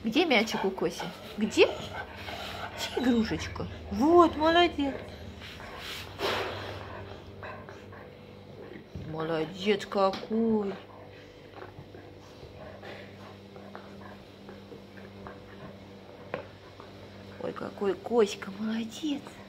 Где мячик у Коси? Где? Где игрушечка? Вот, молодец. Молодец какой. Ой, какой Коська, молодец.